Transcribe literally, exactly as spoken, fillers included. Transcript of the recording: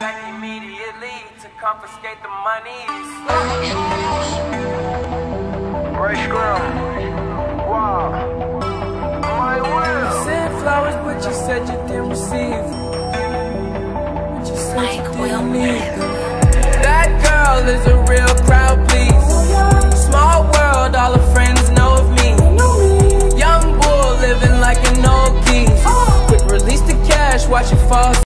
back immediately to confiscate the monies. Right ground. Wow. My will. Sent flowers, but you said you didn't receive. But you said you didn't need them. That girl is a real crowd.